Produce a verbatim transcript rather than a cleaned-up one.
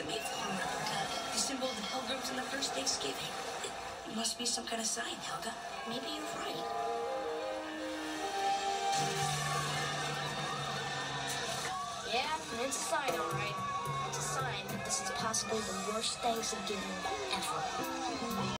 the Mayflower replica, the symbol of the Pilgrims and the first Thanksgiving. It must be some kind of sign, Helga. Maybe you're right. Yeah, it's a sign, all right. It's a sign that this is possibly the worst Thanksgiving ever.